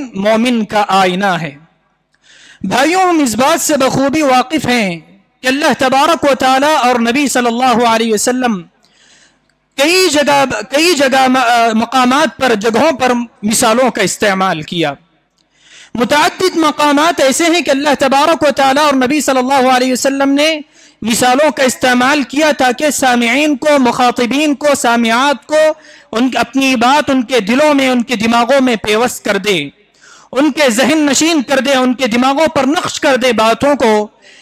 مومن کا آئینہ ہے۔ بھائیوں، ہم اس بات سے بخوبی واقف ہیں کہ اللہ تبارک و تعالی اور نبی صلی اللہ علیہ وسلم کئی جگہ مقامات پر جگہوں پر مثالوں کا استعمال کیا۔ متعدد مقامات ایسے ہیں کہ اللہ تبارک و تعالی اور نبی صلی اللہ علیہ وسلم نے مثالوں کا استعمال کیا تاکہ سامعین کو، مخاطبین کو، سامعات کو اپنی بات ان کے دلوں میں، ان کے دماغوں میں پیوست کر دے، ان کے ذہن نشین کر دے، ان کے دماغوں پر نقش کر دے باتوں کو۔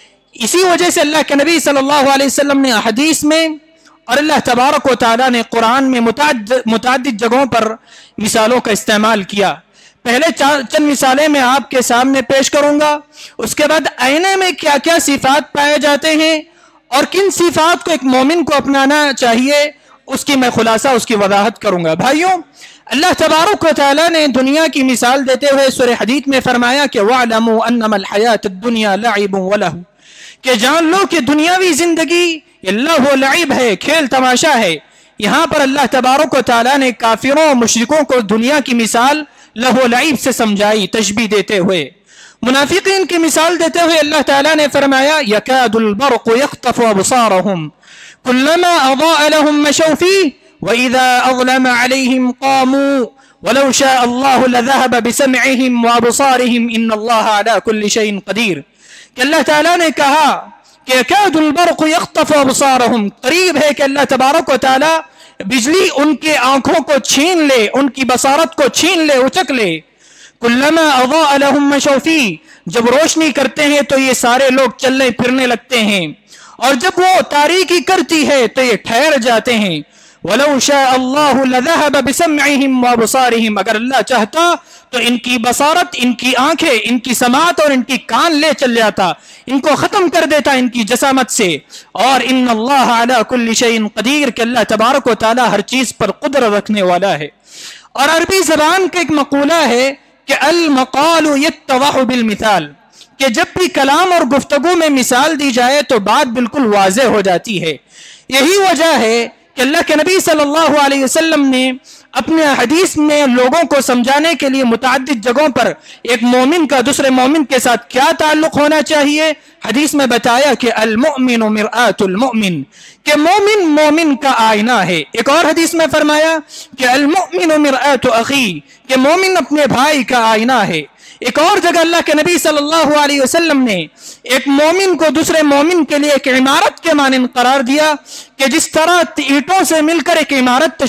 اسی وجہ سے اللہ کے نبی صلی اللہ علیہ وسلم نے حدیث میں اور اللہ تبارک و تعالی نے قرآن میں متعدد جگہوں پر مثالوں کا استعمال کیا۔ پہلے چند مثالیں میں آپ کے سامنے پیش کروں گا، اس کے بعد آئینے میں کیا کیا صفات پائے جاتے ہیں اور کن صفات کو ایک مومن کو اپنانا چاہیے، اس کی میں خلاصہ، اس کی وضاحت کروں گا۔ بھائیوں، اللہ تبارک و تعالی نے دنیا کی مثال دیتے ہوئے سورہ حدید میں فرمایا کہ وَاعْلَمُوا أَنَّمَا الْحَيَاةُ الدُّنْيَا لَعِبٌ وَلَهْوٌ، کہ جان لو کہ دنیاوی زندگی یہ لہو و لعب ہے، کھیل تماشا ہے۔ یہاں پر اللہ تبارک و تعالی نے کافروں اور مشرکوں کو دنیا کی مثال لہو و لعب سے سمجھائی، تشبیہ دیتے ہوئے۔ منافقین کی مثال دیتے ہوئے اللہ تعالی نے فرمایا یکاد البرق یخطف ابصارهم كلما اضاء لهم مشوا فيه واذا اظلم عليهم قاموا ولو شاء الله لذهب بسمعهم وابصارهم ان الله على كل شيء قدير، کہ اللہ تعالی نے کہا کہ یکاد البرق یخطف ابصارهم، قریب ہے کہ اللہ تبارک و تعالی بجلی ان کے آنکھوں کو چھین لے، ان کی بصارت کو چھین لے، اچک لے۔ کلما اضاء لهم مشوا فيه، جب روشنی کرتے ہیں تو یہ سارے لوگ چلنے پھرنے لگتے ہیں، اور جب وہ تاریکی کرتی ہے تو یہ ٹھہر جاتے ہیں۔ وَلَوْ شَاءَ اللَّهُ لَذَهَبَ بِسَمْعِهِمْ وَأَبْصَارِهِمْ، اگر اللہ چاہتا تو ان کی بصارت، ان کی آنکھیں، ان کی سماعت اور ان کی کان لے چل جاتا، ان کو ختم کر دیتا ان کی جسامت سے۔ اور ان اللہ علی کل شیء قدیر، کہ اللہ تبارک و تعالی ہر چیز پر قدرت رکھنے والا ہے۔ اور عربی زبان کا ایک مقولہ ہے کہ المقال یتضح بالمثال، کہ جب بھی کلام اور گفتگو میں مثال دی جائے تو بات بالکل واضح ہو جاتی ہے۔ یہی وجہ ہے کہ اللہ کے نبی صلی اللہ علیہ وسلم نے اپنے حدیث میں لوگوں کو سمجھانے کے لیے متعدد جگہوں پر ایک مومن کا دوسرے مومن کے ساتھ کیا تعلق ہونا چاہیے، حدیث میں بتایا کہ المؤمن مرآت المؤمن، کہ مومن مومن کا آئینہ ہے۔ ایک اور حدیث میں فرمایا کہ المؤمن مرآت اخی، کہ مومن اپنے بھائی کا آئینہ ہے۔ ایک اور جگہ اللہ کے نبی صلی اللہ علیہ وسلم نے ایک مومن کو دوسرے مومن کے لیے ایک عمارت کے مانند قرار دیا، کہ جس طرح اینٹوں سے مل کر ایک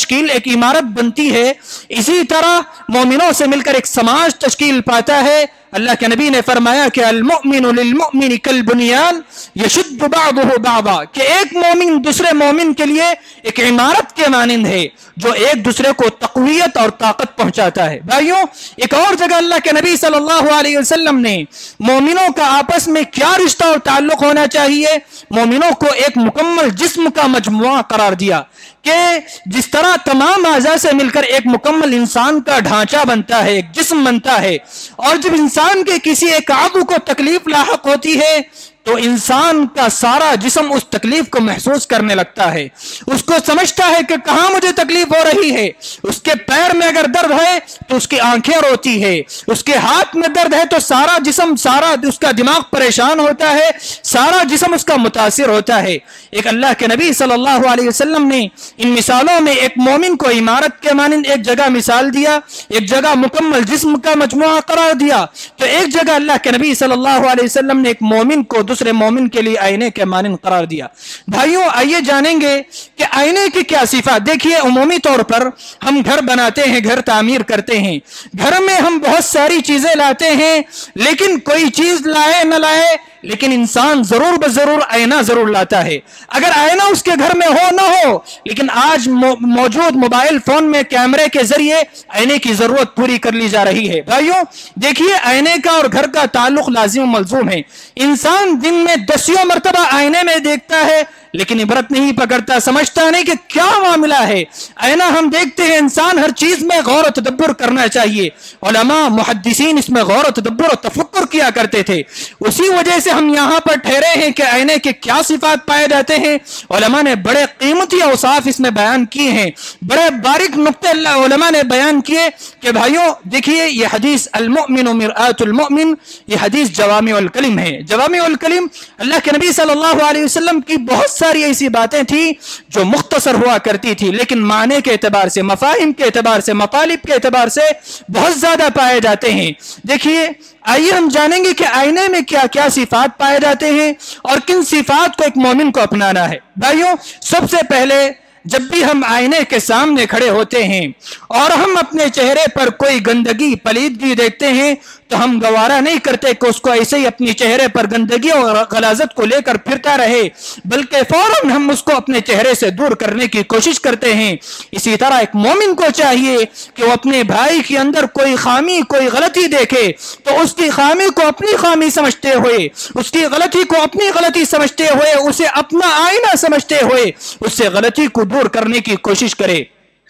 عمارت بنتی ہے، اسی طرح مومنوں سے مل کر ایک سماج تشکیل پاتا ہے۔ اللہ کے نبی نے فرمایا کہ المؤمن للمؤمن کالبنیان یشد بعضه بعضا، کہ ایک مومن دوسرے مومن کے لیے ایک عمارت کے مانند ہے جو ایک دوسرے کو تقویت اور طاقت پہنچاتا ہے۔ بھائیوں، ایک اور جگہ اللہ کے نبی صلی اللہ علیہ وسلم نے مومنوں کا آپس میں کیا رشتہ اور تعلق ہونا چاہیے، مومنوں کو ایک مکمل جسم کا مجموعہ قرار دیا، کہ جس طرح تمام اعضاء سے مل کر ایک مکمل انسان کا ڈھانچہ بنتا ہے، ایک جسم بنتا ہے، اور جب انسان کے کسی ایک عضو کو تکلیف لاحق ہوتی ہے تو انسان کا سارا جسم اس تکلیف کو محسوس کرنے لگتا ہے، اس کو سمجھتا ہے کہ کہاں مجھے تکلیف ہو رہی ہے۔ اس کے پیر میں اگر درد ہے تو اس کی آنکھیں روتی ہے، اس کے ہاتھ میں درد ہے تو سارا جسم، سارا اس کا دماغ پریشان ہوتا ہے، سارا جسم اس کا متاثر ہوتا ہے۔ ایک اللہ کے نبی صلی اللہ علیہ وسلم نے ان مثالوں میں ایک مومن کو عمارت کے مانند ایک جگہ مثال دیا، ایک جگہ مکمل جسم کا مجموعہ قرار دیا، تو ایک جگہ اللہ کے نبی صلی اللہ علیہ وسلم نے ایک مومن کو دوسرے مومن کے لیے آئینے کے مانند قرار دیا۔ بھائیوں، آئیے جانیں گے کہ آئینے کی کیا صفات۔ دیکھیے، عمومی طور پر ہم گھر بناتے ہیں، گھر تعمیر کرتے ہیں، گھر میں ہم بہت ساری چیزیں لاتے ہیں، لیکن کوئی چیز لائے نہ لائے لیکن انسان ضرور بضرور آئینہ ضرور لاتا ہے۔ اگر آئینہ اس کے گھر میں ہو نہ ہو، لیکن آج موجود موبائل فون میں کیمرے کے ذریعے آئینے کی ضرورت پوری کر لی جا رہی ہے۔ بھائیوں، دیکھیے، آئینے کا اور گھر کا تعلق لازم و ملزوم ہے۔ انسان دن میں 10 مرتبہ آئینے میں دیکھتا ہے، لیکن عبرت نہیں پکڑتا, سمجھتا نہیں کہ کیا معاملہ ہے. آئینہ ہم دیکھتے ہیں, انسان ہر چیز میں غور و تدبر کرنا چاہیے. علماء محدثین اس میں غور و تدبر و تفکر کیا کرتے تھے. اسی وجہ سے ہم یہاں پر ٹھہرے ہیں کہ آئینے کے کیا صفات پائے جاتے ہیں. علماء نے بڑے قیمتی اوصاف اس میں بیان کیے ہیں, بڑے باریک نقطے علماء نے بیان کیے کہ بھائیوں دیکھیے یہ حدیث المؤمن مرآت المؤمن, یہ حدیث جوامع الکلم ہے. جوامع الکلم اللہ کے نبی صلی اللہ علیہ وسلم کی بہت ساری ایسی باتیں تھیں جو مختصر ہوا کرتی تھی, لیکن معنی کے اعتبار سے, مفاہیم کے اعتبار سے, مطالب کے اعتبار سے بہت زیادہ پائے جاتے ہیں. دیکھیے آئیے ہم جانیں گے کہ آئینے میں کیا کیا صفات پائے جاتے ہیں اور کن صفات کو ایک مومن کو اپنانا ہے. بھائیوں سب سے پہلے جب بھی ہم آئینے کے سامنے کھڑے ہوتے ہیں اور ہم اپنے چہرے پر کوئی گندگی پلیدگی دیکھتے ہیں تو ہم گوارا نہیں کرتے کہ اس کو ایسے ہی اپنے چہرے پر گندگی اور غلاظت کو لے کر پھرتا رہے, بلکہ فوراً ہم اس کو اپنے چہرے سے دور کرنے کی کوشش کرتے ہیں. اسی طرح ایک مومن کو چاہیے کہ وہ اپنے بھائی کے اندر کوئی خامی, کوئی غلطی دیکھے تو اس کی خامی کو اپنی خامی سمجھتے ہوئے, اس کی غلطی کو اپنی غلطی سمجھتے ہوئے, اسے اپنا آئینہ سمجھتے ہوئے اس سے غلطی کو دور کرنے کی کوشش کرے.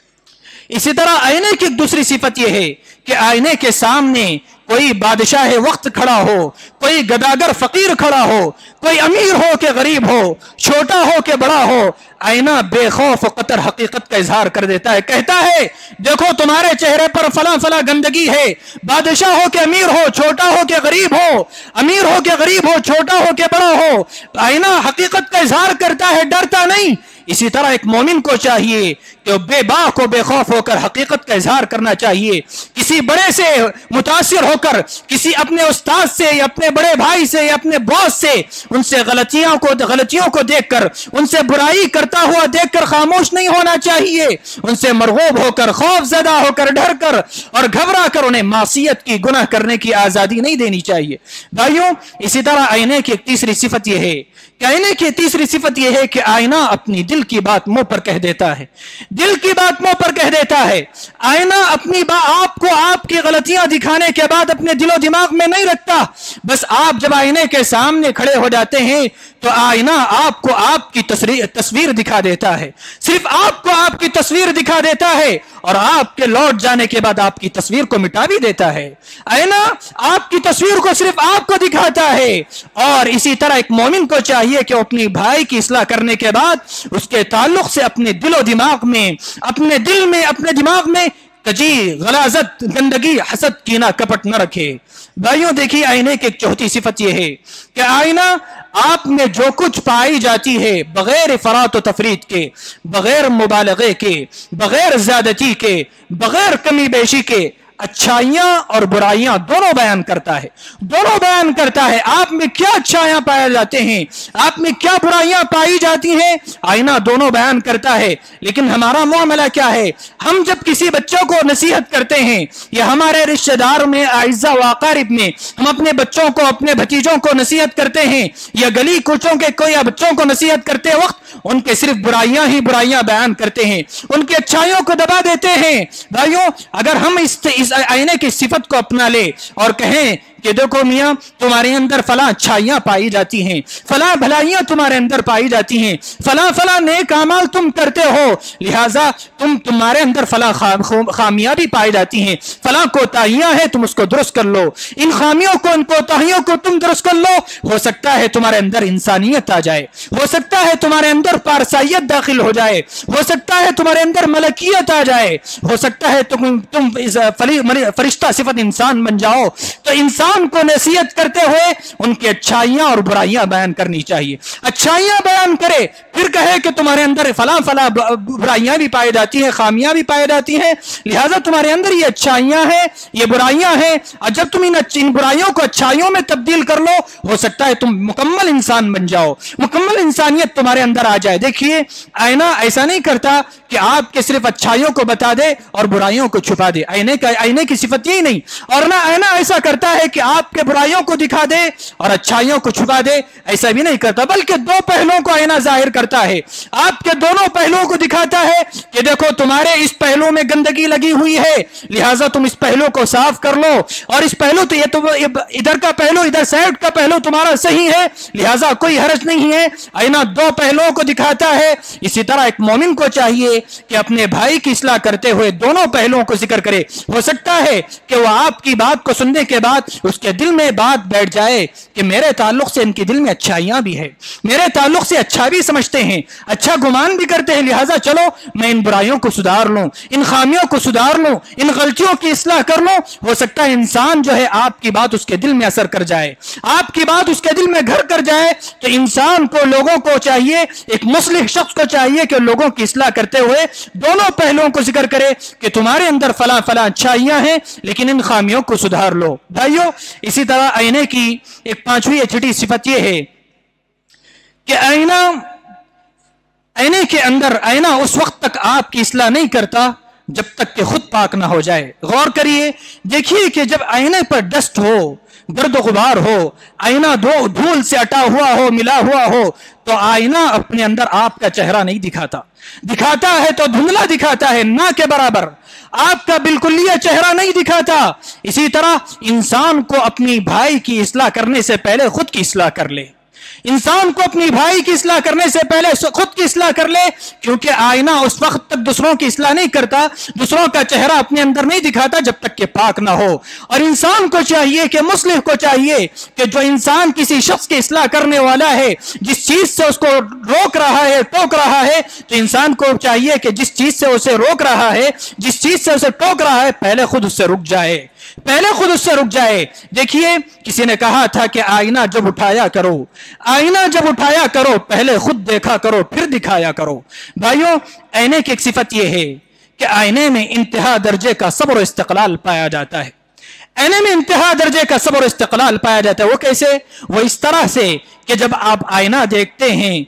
اسی طرح آئینے کی ایک دوسری صفت یہ ہے کہ آئینے کے سامنے کوئی بادشاہ وقت کھڑا ہو, کوئی گداگر فقیر کھڑا ہو, کوئی امیر ہو کہ غریب ہو, چھوٹا ہو کہ بڑا ہو, آئینہ بے خوف و قطر حقیقت کا اظہار کر دیتا ہے. کہتا ہے دیکھو تمہارے چہرے پر فلاں فلاں گندگی ہے, بادشاہ ہو کہ امیر ہو, چھوٹا ہو کہ غریب ہو, امیر ہو کہ غریب ہو, چھوٹا ہو کہ بڑا ہو, آئینہ حقیقت کا اظہار کرتا ہے, ڈرتا نہیں. اسی طرح ایک مومن کو چاہیے کہ بے باک و بے خوف ہو کر حقیقت کا اظہار کرنا چاہیے. کسی بڑے سے متاثر ہو کر, کسی اپنے استاد سے یا اپنے بڑے بھائی سے یا اپنے باس سے ان سے غلطیوں کو دیکھ کر, ان سے برائی کرتا ہوا دیکھ کر خاموش نہیں ہونا چاہیے. ان سے مرغوب ہو کر, خوف زدہ ہو کر, ڈر کر اور گھبرا کر انہیں معصیت کی, گناہ کرنے کی آزادی نہیں دینی چاہیے. بھائیوں اسی طرح آئینے کی ایک تیسری صفت یہ ہے کہ آئینے کی تیسری صفت یہ ہے کہ آئینہ اپنی دل کی بات منہ پر کہہ دیتا ہے. دل کی بات منہ پر کہہ دیتا ہے. آئینہ اپنی آپ کو آپ کی غلطیاں دکھانے کے بعد اپنے دل و دماغ میں نہیں رکھتا. بس آپ جب آئینے کے سامنے کھڑے ہو جاتے ہیں تو آئینہ آپ کو آپ کی تصویر دکھا دیتا ہے, صرف آپ کو آپ کی تصویر دکھا دیتا ہے اور آپ کے لوٹ جانے کے بعد آپ کی تصویر کو مٹا بھی دیتا ہے. آئینہ آپ کی تصویر کو صرف آپ کو دکھاتا ہے. اور اسی طرح ایک مومن کو چاہیے کہ وہ اپنی بھائی کی اصلاح کرنے کے بعد اس کے تعلق سے اپنے دل و دماغ میں, اپنے دل میں, اپنے دماغ میں کجی, غلاظت, گندگی, حسد, کینہ, کپٹ نہ رکھے. بھائیوں دیکھیے آئینے کی ایک چوتھی صفت یہ ہے کہ آئینہ آپ میں جو کچھ پائی جاتی ہے بغیر افراط و تفریط کے, بغیر مبالغے کے, بغیر زیادتی کے, بغیر کمی بیشی کے, اچھائیاں اور برائیاں دونوں بیان کرتا ہے. دونوں بیان کرتا ہے. آپ میں کیا اچھائیاں پائے جاتے ہیں, آپ میں کیا برائیاں پائی جاتی ہیں, آئینہ دونوں بیان کرتا ہے. لیکن ہمارا معاملہ کیا ہے, ہم جب کسی بچوں کو نصیحت کرتے ہیں یا ہمارے رشتہ دار میں, اعزاء و اقارب میں ہم اپنے بچوں کو, اپنے بھتیجوں کو نصیحت کرتے ہیں یا گلی کوچوں کے کوئی بچوں کو نصیحت کرتے وقت ان کے صرف برائیاں ہی برائیاں بیان کرتے ہیں, ان کی اچھائیوں کو دبا دیتے ہیں. بھائیوں اگر ہم اس آئینے کی صفت کو اپنا لے اور کہیں کہ دیکھو میاں تمہارے اندر فلاں اچھائیاں پائی جاتی ہیں, فلاں بھلائیاں تمہارے اندر پائی جاتی ہیں, فلاں فلاں نیک اعمال تم کرتے ہو, لہٰذا تمہارے اندر فلاں خامیاں بھی پائی جاتی ہیں, فلاں کوتاہیاں ہیں, تم اس کو درست کر لو, ان خامیوں کو, ان کوتاہیوں کو تم درست کر لو. ہو سکتا ہے تمہارے اندر انسانیت آ جائے, ہو سکتا ہے تمہارے اندر پارسائیت داخل ہو جائے, ہو سکتا ہے تمہارے اندر ملکیت آ جائے, ہو سکتا ہے تم فرشتہ صفت انسان بن جاؤ. تو انسان کو نصیحت کرتے ہوئے ان کی اچھائیاں اور برائیاں بیان کرنی چاہیے. اچھائیاں بیان کرے, پھر کہے کہ تمہارے اندر فلاں فلاں برائیاں بھی پائی جاتی ہیں, خامیاں بھی پائی جاتی ہیں, لہٰذا تمہارے اندر یہ اچھائیاں ہیں, یہ برائیاں ہیں, اور جب تم ان برائیوں کو اچھائیوں میں تبدیل کر لو, ہو سکتا ہے تم مکمل انسان بن جاؤ, مکمل انسانیت تمہارے اندر آ جائے. دیکھیے آئینہ ایسا نہیں کرتا کہ آپ کے صرف اچھائیوں کو بتا دے اور برائیوں کو چھپا دے. آئینے کی صفت یہی نہیں. اور نہ آئینہ ایسا کرتا ہے کہ کہ آپ کے برائیوں کو دکھا دے اور اچھائیوں کو چھپا دے، ایسا بھی نہیں کرتا، بلکہ دو پہلوؤں کو آئینہ ظاہر کرتا ہے، آپ کے دونوں پہلوؤں کو دکھاتا ہے کہ دیکھو تمہارے اس پہلو میں گندگی لگی ہوئی ہے، لہٰذا تم اس پہلو کو صاف کر لو، اور اس پہلو تو یہ تو ادھر کا پہلو، ادھر سائڈ کا پہلو تمہارا صحیح ہے، لہٰذا کوئی حرج نہیں ہے۔ آئینہ دو پہلوؤں کو دکھاتا ہے۔ اسی طرح ایک مومن کو چاہیے کہ اپنے بھائی کی اصلاح کرتے ہوئے دونوں پہلوؤں کو ذکر کرے۔ ہو سکتا ہے کہ وہ آپ کی بات کو سننے کے بعد اس کے دل میں بات بیٹھ جائے کہ میرے تعلق سے ان کے دل میں اچھائیاں بھی ہیں، میرے تعلق سے اچھا بھی سمجھتے ہیں، اچھا گمان بھی کرتے ہیں، لہٰذا چلو میں ان برائیوں کو سدھار لوں، ان خامیوں کو سدھار لوں، ان غلطیوں کی اصلاح کر لوں۔ ہو سکتا ہے انسان جو ہے آپ کی بات اس کے دل میں اثر کر جائے، آپ کی بات اس کے دل میں گھر کر جائے۔ تو انسان کو، لوگوں کو چاہیے، ایک مصلح شخص کو چاہیے کہ لوگوں کی اصلاح کرتے ہوئے دونوں پہلوؤں کو ذکر کرے کہ تمہارے اندر فلاں فلاں اچھائیاں ہیں لیکن ان خامیوں کو سدھار لو۔ بھائیو، اسی طرح آئینے کی ایک پانچویں چھٹی صفت یہ ہے کہ آئینے کے اندر آئینہ اس وقت تک آپ کی اصلاح نہیں کرتا جب تک کہ خود پاک نہ ہو جائے۔ غور کریے، دیکھیے کہ جب آئینے پر ڈسٹ ہو، گرد و غبار ہو، آئینہ دھول سے اٹا ہوا ہو، ملا ہوا ہو، تو آئینہ اپنے اندر آپ کا چہرہ نہیں دکھاتا، دکھاتا ہے تو دھندلا دکھاتا ہے، نہ کے برابر، آپ کا بالکلیہ چہرہ نہیں دکھاتا۔ اسی طرح انسان کو اپنی بھائی کی اصلاح کرنے سے پہلے خود کی اصلاح کر لے، انسان کو اپنی بھائی کی اصلاح کرنے سے پہلے خود کی اصلاح کر لے، کیونکہ آئینہ اس وقت تک دوسروں کی اصلاح نہیں کرتا، دوسروں کا چہرہ اپنے اندر نہیں دکھاتا جب تک کہ پاک نہ ہو۔ اور انسان کو چاہیے کہ مصلح کو چاہیے کہ جو انسان کسی شخص کی اصلاح کرنے والا ہے، جس چیز سے اس کو روک رہا ہے، ٹوک رہا ہے، تو انسان کو چاہیے کہ جس چیز سے اسے روک رہا ہے، جس چیز سے اسے ٹوک رہا ہے، پہلے خود اس سے رک جائے، پہلے خود اس سے رک جائے۔ دیکھیے، کسی نے کہا تھا کہ آئینہ جب اٹھایا کرو، آئینہ جب اٹھایا کرو پہلے خود دیکھا کرو پھر دکھایا کرو۔ بھائیوں، آئینے کی ایک صفت یہ ہے کہ آئینے میں انتہا درجے کا صبر و استقلال پایا جاتا ہے، آئینے میں انتہا درجے کا صبر و استقلال پایا جاتا ہے۔ وہ کیسے؟ وہ اس طرح سے کہ جب آپ آئینہ دیکھتے ہیں،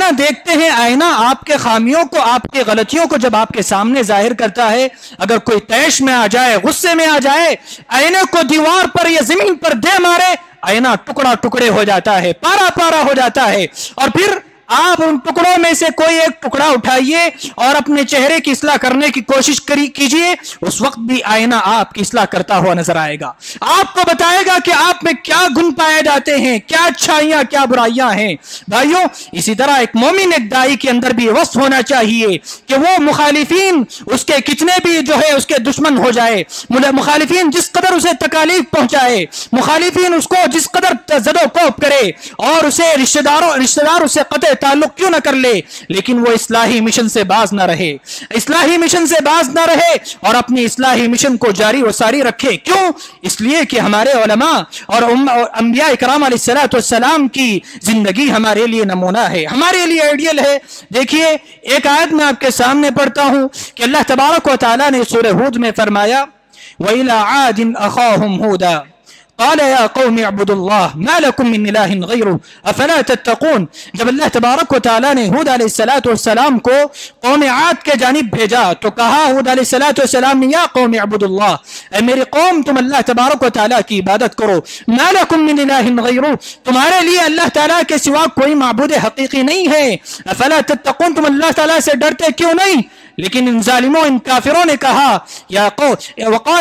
آئینہ آپ کے خامیوں کو، آپ کے غلطیوں کو جب آپ کے سامنے ظاہر کرتا ہے، اگر کوئی طیش میں آ جائے، غصے میں آ جائے، آئینے کو دیوار پر یا زمین پر دے مارے، آئینہ ٹکڑا ٹکڑے ہو جاتا ہے، پارا پارا ہو جاتا ہے۔ اور پھر آپ ان ٹکڑوں میں سے کوئی ایک ٹکڑا اٹھائیے اور اپنے چہرے کی اصلاح کرنے کی کوشش کیجئے، اس وقت بھی آئینہ آپ کی اصلاح کرتا ہوا نظر آئے گا، آپ کو بتائے گا کہ آپ میں کیا گن پائے جاتے ہیں، کیا اچھائیاں کیا برائیاں ہیں۔ بھائیوں، اسی طرح ایک مومن، ایک داعی کے اندر بھی وصف ہونا چاہیے کہ وہ مخالفین اس کے کتنے بھی جو ہے اس کے دشمن ہو جائے، مخالفین جس قدر اسے تکالیف پہنچائے، مخالفین اس کو جس قدر زد و کوب کرے اور اسے رشتہ دار اسے قطع تعلق کیوں نہ کر لے، لیکن وہ اصلاحی مشن سے باز نہ رہے، اصلاحی مشن سے باز نہ رہے اور اپنی اصلاحی مشن کو جاری و ساری رکھے۔ کیوں؟ اس لیے کہ ہمارے علماء اور انبیاء کرام علیہ السلام کی زندگی ہمارے لیے نمونہ ہے، ہمارے لیے آئیڈیل ہے۔ دیکھیے، ایک آیت میں آپ کے سامنے پڑھتا ہوں کہ اللہ تبارک و تعالیٰ نے سورہ ہود میں فرمایا وَإِلَىٰ عَادٍ أَخَاهُمْ هُودًا قال يا قوم اعبدوا الله ما لكم من اله غيره افلا تتقون۔ جب اللہ تبارک و تعالیٰ نے ہود علیہ السلام کو قوم عاد کے جانب بھیجا تو کہا ہود علیہ السلام نے یا قوم اعبدوا الله، اے میری قوم تم اللہ تبارک و تعالیٰ کی عبادت کرو، ما لكم من اله غيره، تمہارے لیے اللہ تعالیٰ کے سوا کوئی معبود حقیقی نہیں ہے، افلا تتقون، تم اللہ تعالیٰ سے ڈرتے کیوں نہیں؟ لیکن ان ظالموں، ان کافروں نے کہا وقال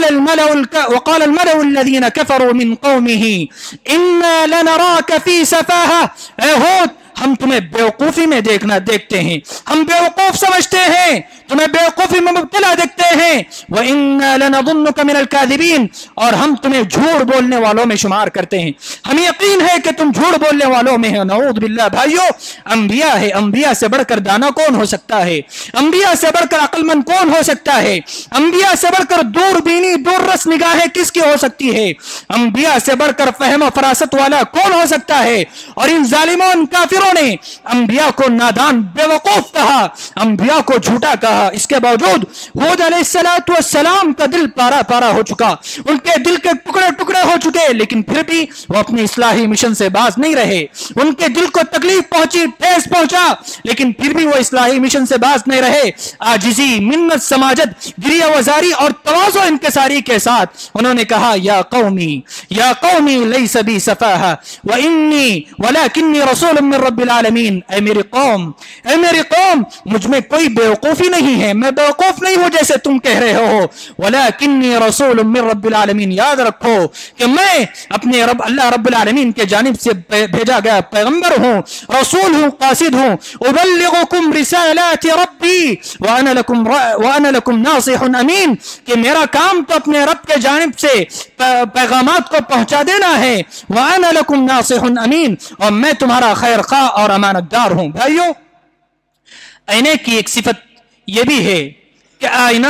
الملأ الذين كفروا من قومه إنا لنراك في سفاهة، اے ہود ہم تمہیں بیوقوفی میں دیکھتے ہیں، ہم بیوقوف سمجھتے ہیں، تمہیں بیوقوفی میں مبتلا دیکھتے ہیں، وَإِنَّا لَنَظُنُّكَ مِنَ الْكَاذِبِينَ، اور ہم تمہیں جھوٹ بولنے والوں میں شمار کرتے ہیں، ہمیں یقین ہے کہ تم جھوٹ بولنے والوں میں ہیں۔ نعوذ باللہ۔ بھائیو، انبیاء ہے، انبیاء سے بڑھ کر دانا کون ہو سکتا ہے؟ انبیاء سے بڑھ کر عقل مند کون ہو سکتا ہے؟ انبیاء سے بڑھ کر دور بینی، دور رس نگاہیں کس کی ہو سکتی ہے؟ انبیاء سے بڑھ کر فہم و فراست والا کون ہو سکتا ہے؟ اور ان ظالموں، ان کافروں نے انبیاء کو نادان، بیوقوف کہا، انبیاء کو جھوٹا کہا۔ اس کے باوجود ہود علیہ السلام کا دل پارا پارا ہو چکا، ان کے دل کے ٹکڑے ٹکڑے ہو چکے، تھے لیکن پھر بھی وہ اپنے اصلاحی مشن سے باز نہیں رہے. ان کے دل کو تکلیف پہنچی, ٹھیس پہنچا, لیکن پھر بھی وہ اصلاحی مشن سے باز نہیں رہے. عاجزی, منت, سماجت, گریہ وزاری اور تواضع انکساری کے ساتھ انہوں نے کہا یا قومی لیس بی سفاہہ وانی ولکنی رسول من رب العالمین. اے میری قوم, مجھ میں کوئی بیوقوفی نہیں ہے, میں بیوقوف نہیں ہوں جیسے تم کہہ رہے ہو. ولکنی رسول من رب العالمین, یاد رکھو کہ میں اپنے رب اللہ رب العالمین کے جانب سے بھیجا گیا پیغمبر ہوں, رسول ہوں, قاصد ہوں. ابلغکم رسالات ربی وانا لکم ناصح امین, کہ میرا کام تو اپنے رب کے جانب سے پیغامات کو پہنچا دینا ہے. وانا لکم ناصح امین, اور میں تمہارا خیر خواہ اور امانت دار ہوں. بھائیو, آئینے کی ایک صفت یہ بھی ہے کہ آئینہ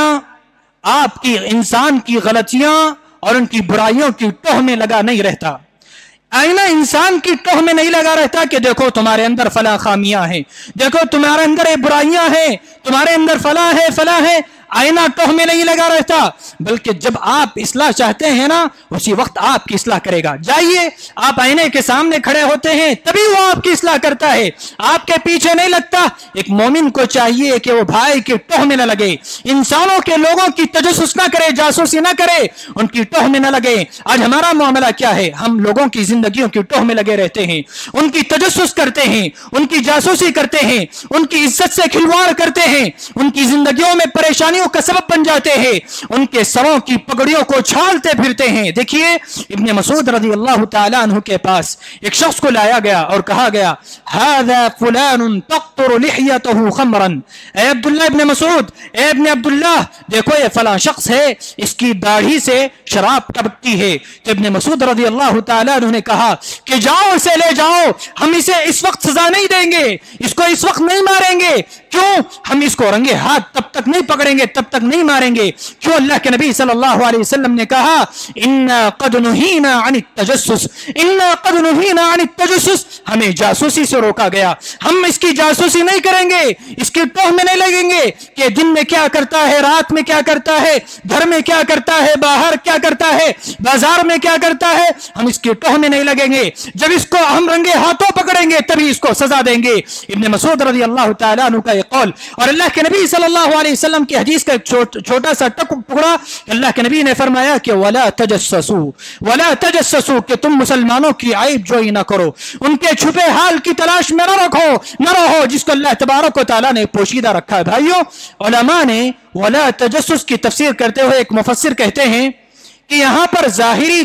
آپ کی انسان کی غلطیاں اور ان کی برائیوں کی ٹوہ میں لگا نہیں رہتا. آئینہ انسان کی ٹوہ میں نہیں لگا رہتا کہ دیکھو تمہارے اندر فلاں خامیاں ہیں, دیکھو تمہارے اندر برائیاں ہیں, تمہارے اندر فلاں ہے. آئینہ ٹوہ میں نہیں لگا رہتا, بلکہ جب آپ اصلاح چاہتے ہیں نا اسی وقت آپ کی اصلاح کرے گا. جائیے, آپ آئینے کے سامنے کھڑے ہوتے ہیں تبھی وہ آپ کی اصلاح کرتا ہے, آپ کے پیچھے نہیں لگتا. ایک مومن کو چاہیے کہ وہ بھائی کی ٹوہ میں نہ لگے, انسانوں کے لوگوں کی تجسس نہ کرے, جاسوسی نہ کرے, ان کی ٹوہ میں نہ لگے. آج ہمارا معاملہ کیا ہے؟ ہم لوگوں کی زندگیوں کی ٹوہ میں لگے رہتے ہیں, ان کی تجسس کرتے ہیں, ان کی جاسوسی کرتے ہیں, ان کی عزت سے کھلواڑ کرتے ہیں, ان کی زندگیوں میں پریشانی کا سبب بن جاتے ہیں, ان کے سروں کی پگڑیوں کو چھالتے پھرتے ہیں. دیکھیے ابن مسعود رضی اللہ تعالیٰ عنہ کے پاس ایک شخص کو لایا گیا اور کہا گیا هذا فلان تقطر لحيته خمرا. اے عبداللہ ابن مسعود, اے ابن عبداللہ, دیکھو یہ فلاں شخص ہے, اس کی داڑھی سے شراب ٹپکتی ہے. تو ابن مسعود رضی اللہ تعالیٰ عنہ نے کہا کہ جاؤ اسے لے جاؤ, ہم اسے اس وقت سزا نہیں دیں گے, اس کو اس وقت نہیں ماریں گے. کیوں؟ ہم اس کو رنگے ہاتھ تب تک نہیں پکڑیں گے, تب تک نہیں ماریں گے. کیوں؟ اللہ کے نبی صلی اللہ علیہ وسلم نے کہا انا قد نهینا عن التجسس, ہمیں جاسوسی سے روکا گیا, ہم اس کی جاسوسی نہیں کریں گے, اس کی ٹوہ میں نہیں لگیں گے کہ دن میں کیا کرتا ہے, رات میں کیا کرتا ہے, گھر میں کیا کرتا ہے, باہر کیا کرتا ہے, بازار میں کیا کرتا ہے. ہم اس کی ٹوہ میں نہیں لگیں گے. جب اس کو ہم رنگے ہاتھوں پکڑیں گے تبھی اس کو سزا دیں گے. ابن مسعود رضی اللہ تعالیٰ عنہ کا یہ قول, اور اللہ کے نبی صلی اللہ علیہ وسلم کی حدیث کا ایک چھوٹا سا ٹکڑا, اللہ کے نبی نے فرمایا کہ ولا تجسسوا, کہ تم مسلمانوں کی عیب جوئی نہ کرو, ان کے چھپے حال کی تلاش میں نہ رہو جس کو اللہ تبارک و تعالیٰ نے پوشیدہ رکھا ہے. بھائیو, علماء نے ولا تجسس کی تفسیر کرتے ہوئے ایک مفسر کہتے ہیں کہ یہاں پر ظاہری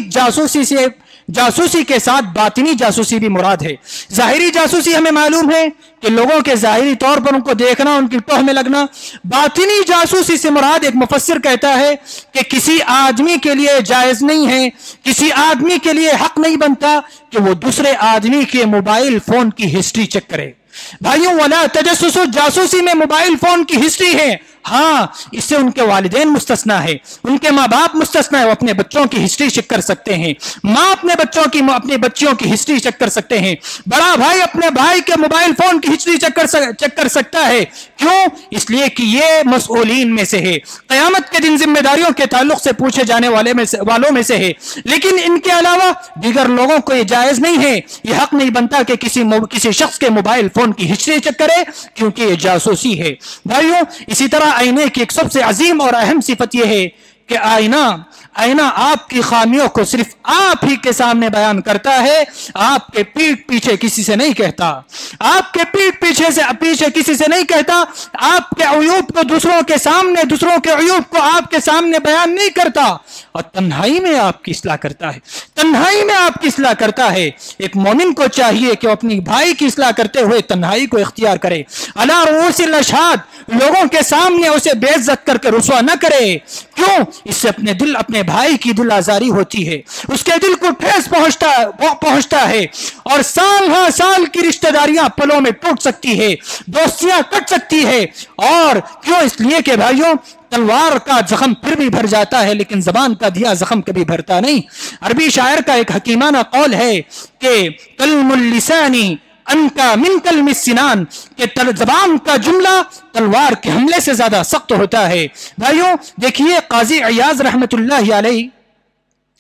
جاسوسی کے ساتھ باطنی جاسوسی بھی مراد ہے. ظاہری جاسوسی ہمیں معلوم ہے کہ لوگوں کے ظاہری طور پر ان کو دیکھنا, ان کی ٹوہ میں لگنا. باطنی جاسوسی سے مراد ایک مفسر کہتا ہے کہ کسی آدمی کے لیے جائز نہیں ہے, کسی آدمی کے لیے حق نہیں بنتا کہ وہ دوسرے آدمی کے موبائل فون کی ہسٹری چیک کرے. بھائیوں, ولا تجسس, جاسوسی میں موبائل فون کی ہسٹری ہے. ہاں, اس سے ان کے والدین مستثنا ہے, ان کے ماں باپ مستثنا ہے, وہ اپنے بچوں کی ہسٹری چیک کر سکتے ہیں, ماں اپنے بچوں کی ہسٹری چیک کر سکتے ہیں, بڑا بھائی اپنے بھائی کے موبائل فون کی ہسٹری چیک کر سکتا ہے. کیوں؟ اس لیے کہ یہ مسئولین میں سے ہے, قیامت کے دن ذمہ داریوں کے تعلق سے پوچھے جانے والوں میں سے ہے. لیکن ان کے علاوہ دیگر لوگوں کو یہ جائز نہیں ہے, یہ حق نہیں بنتا کہ کسی شخص کے موبائل فون کی ہسٹری چیک کرے, کیونکہ یہ جاسوسی ہے. بھائیوں, اسی طرح آئینے کی ایک سب سے عظیم اور اہم صفت یہ ہے کہ آئینہ آپ کی خامیوں کو صرف آپ ہی کے سامنے بیان کرتا ہے, آپ کے پیٹھ پیچھے کسی سے نہیں کہتا, آپ کے پیٹھ پیچھے کسی سے نہیں کہتا, آپ کے عیوب کو دوسروں کے سامنے, دوسروں کے عیوب کو آپ کے سامنے بیان نہیں کرتا, اور تنہائی میں آپ کی اصلاح کرتا ہے, تنہائی میں آپ کی اصلاح کرتا ہے. ایک مومن کو چاہیے کہ وہ اپنی بھائی کی اصلاح کرتے ہوئے تنہائی کو اختیار کرے, علی رؤوس الاشہاد, لوگوں کے سامنے اسے بے عزت کر کے رسوا نہ کرے. کیوں؟ اس سے اپنے بھائی کی دل آزاری ہوتی ہے, اس کے دل کو ٹھیس پہنچتا ہے, اور سال کی رشتہ داریاں پلوں میں ٹوٹ سکتی ہے, دوستیاں کٹ سکتی ہے. اور کیوں؟ اس لیے کہ بھائیوں, تلوار کا زخم پھر بھی بھر جاتا ہے لیکن زبان کا دیا زخم کبھی بھرتا نہیں. عربی شاعر کا ایک حکیمانہ قول ہے کہ کلم اللسانی انکا من کلم السنان, کہ زبان کا جملہ تلوار کے حملے سے زیادہ سخت ہوتا ہے. بھائیوں دیکھیے, قاضی عیاض رحمت اللہ علیہ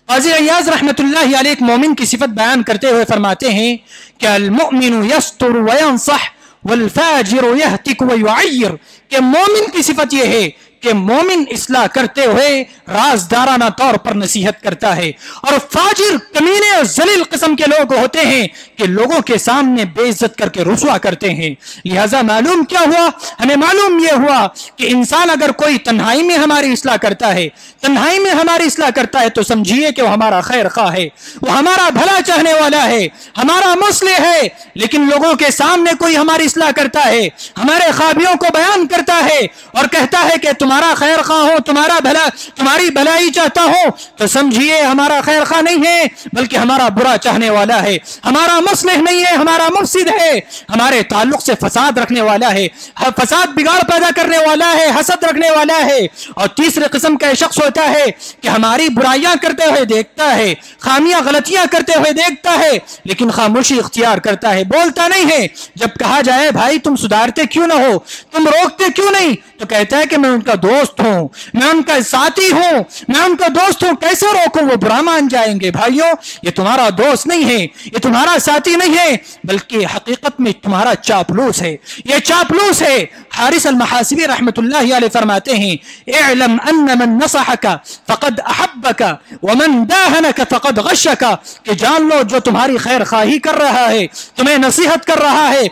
قاضی عیاض رحمۃ اللہ علیہ ایک مومن کی صفت بیان کرتے ہوئے فرماتے ہیں کہ المؤمن یستر وینصح والفاجر یہتک ویعیر، کہ مومن کی صفت یہ ہے کہ مومن اصلاح کرتے ہوئے رازدارانہ طور پر نصیحت کرتا ہے، اور فاجر کمینے اور ذلیل قسم کے لوگ ہوتے ہیں کہ لوگوں کے سامنے بے عزت کر کے رسوا کرتے ہیں۔ لہذا معلوم کیا ہوا؟ ہمیں معلوم یہ ہوا کہ انسان اگر کوئی تنہائی میں ہماری اصلاح کرتا ہے، تنہائی میں ہماری اصلاح کرتا ہے، تو سمجھیے کہ وہ ہمارا خیر خواہ ہے، وہ ہمارا بھلا چاہنے والا ہے، ہمارا مصلح ہے۔ لیکن لوگوں کے سامنے کوئی ہماری اصلاح کرتا ہے، ہمارے خابیوں کو بیان کرتا ہے اور کہتا ہے کہ تمہارا خیر خواہ ہو، تمہاری بھلائی چاہتا ہو، تو سمجھیے ہمارا خیر خواہ نہیں ہے بلکہ ہمارا برا چاہنے والا ہے، ہمارا مصلح نہیں ہے، ہمارا مفسد ہے، ہمارے تعلق سے فساد رکھنے والا ہے، فساد بگاڑ پیدا کرنے والا ہے، حسد رکھنے والا ہے۔ اور تیسرے قسم کا شخص ہوتا ہے کہ ہماری برائیاں کرتے ہوئے دیکھتا ہے، خامیاں غلطیاں کرتے ہوئے دیکھتا ہے، لیکن خاموشی اختیار کرتا ہے، بولتا نہیں ہے۔ جب کہا جائے بھائی تم سدھارتے کیوں نہ ہو، تم روکتے کیوں نہیں، تو کہتا ہے کہ میں ان کا دوست ہوں، میں ان کا ساتھی ہوں، میں ان کا دوست ہوں، کیسے روکوں، وہ برا مان جائیں گے۔ بھائیو، یہ تمہارا دوست نہیں ہے، یہ تمہارا ساتھی نہیں ہے، بلکہ حقیقت میں تمہارا چاپلوس ہے، یہ چاپلوس ہے۔ حارث المحاسبی رحمت اللہ علیہ فرماتے ہیں اعلم ان من نصحك فقد احبك ومن داهنك فقد غشك، کہ جان لو جو تمہاری خیر خواہی کر رہا ہے، تمہیں نصیحت کر رہا ہے،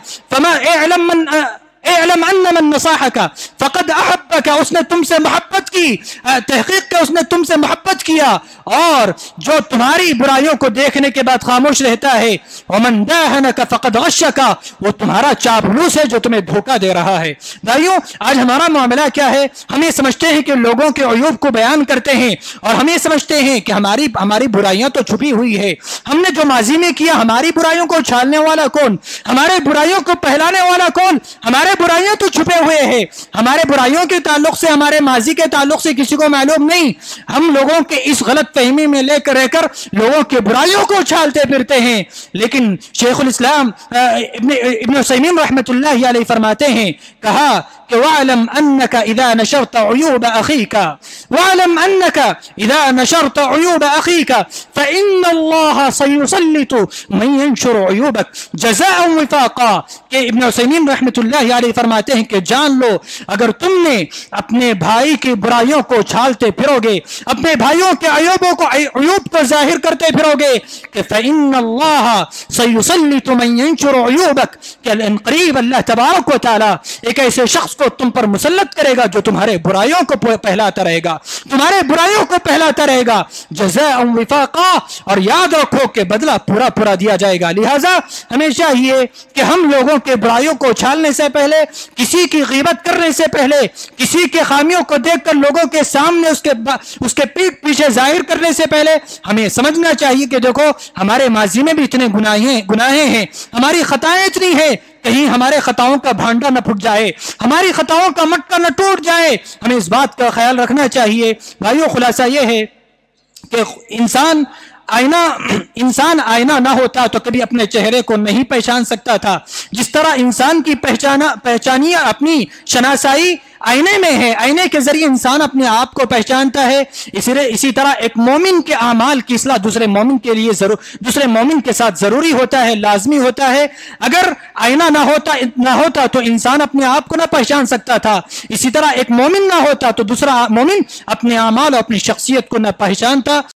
اعلم ان من نصحك فقد احبك، اس نے تم سے محبت کی، تحقیق کہ اس نے تم سے محبت کیا، اور جو تمہاری برائیوں کو دیکھنے کے بعد خاموش رہتا ہے، ومن داهنك فقد غشك، وہ تمہارا چاپلوس ہے جو تمہیں دھوکہ دے رہا ہے۔ بھائیو، آج ہمارا معاملہ کیا ہے؟ ہم یہ سمجھتے ہیں کہ لوگوں کے عیوب کو بیان کرتے ہیں، اور ہم یہ سمجھتے ہیں کہ ہماری برائیاں تو چھپی ہوئی ہے، ہم نے جو ماضی میں کیا، ہماری برائیوں کو چھالنے والا کون، ہمارے برائیوں کو پہلانے والا کون؟ ہمارے برائیاں تو چھپے ہوئے ہیں، ہمارے برائیوں کے تعلق سے، ہمارے ماضی کے تعلق سے کسی کو معلوم نہیں۔ ہم لوگوں کے اس غلط فہمی میں لے کر رہ کر لوگوں کے برائیوں کو چھالتے پھرتے ہیں۔ لیکن شیخ الاسلام ابن عثیمین رحمت اللہ علیہ فرماتے ہیں، کہا کہ وَاعْلَمْ أَنَّكَ إِذَا نَشَرْتَ عُيُوبَ أَخِيكَ وَاعْلَمْ أَنَّكَ إِذَا نَشَرْتَ عُيُوبَ أَخِيكَ فَإِنَّ اللَّهَ سَيُسَلِّطُ مَن يَنشُرُ عُيُوبَكَ جَزَاءً وِفَاقًا، کہ ابن عثیمین رحمت اللہ علیہ فرماتے ہیں کہ جان لو، اگر تم نے اپنے بھائی کی برائیوں کو چھالتے پھرو گے، اپنے بھائیوں کے عیوب کو ظاہر کرتے پھرو گے، کہ فَإِنَّ اللَّهَ سَيُسَلِّطُ مَن يَنشُرُ عُيُوبَكَ، کہ القریب اللہ تبارک و تعالی ایک ایسے شخص کو تم پر مسلط کرے گا جو تمہارے برائیوں کو پہلاتا رہے گا، تمہارے برائیوں کو پہلاتا رہے گا، جزاء وفاقا، اور یاد رکھو کہ بدلہ پورا پورا دیا جائے گا۔ لہذا ہمیں چاہیے کہ ہم لوگوں کے برائیوں کو چھالنے سے پہلے، کسی کی غیبت کرنے سے پہلے، کسی کے خامیوں کو دیکھ کر لوگوں کے سامنے اس کے پیٹ پیچھے ظاہر کرنے سے پہلے ہمیں سمجھنا چاہیے کہ دیکھو ہمارے ماضی میں بھی اتنے گناہیں ہیں، ہماری خطائیں اتنی ہیں، کہیں ہمارے خطاؤں کا بھانڈا نہ پھٹ جائے، ہماری خطاؤں کا مٹکا نہ ٹوٹ جائے، ہمیں اس بات کا خیال رکھنا چاہیے۔ بھائیو، خلاصہ یہ ہے کہ انسان آئینہ نہ ہوتا تو کبھی اپنے چہرے کو نہیں پہچان سکتا تھا۔ جس طرح انسان کی پہچانیاں اپنی شناسائی آئینے میں ہے، آئینے کے ذریعے انسان اپنے آپ کو پہچانتا ہے، اسی طرح ایک مومن کے اعمال کی اصلاح دوسرے مومن کے ساتھ ضروری ہوتا ہے، لازمی ہوتا ہے۔ اگر آئینہ نہ ہوتا تو انسان اپنے آپ کو نہ پہچان سکتا تھا، اسی طرح ایک مومن نہ ہوتا تو دوسرا مومن اپنے اعمال اور اپنی شخصیت کو نہ پہچانتا۔